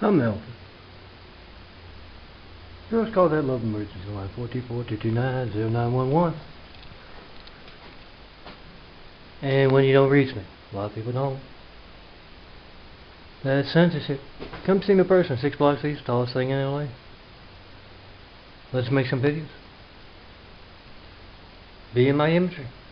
I'm Melvin. Just call that love emergency line 424-229-0911. And when you don't reach me, a lot of people don't. That's censorship. Come see me in person, 6 blocks east, tallest thing in LA. Let's make some videos. Be in my imagery.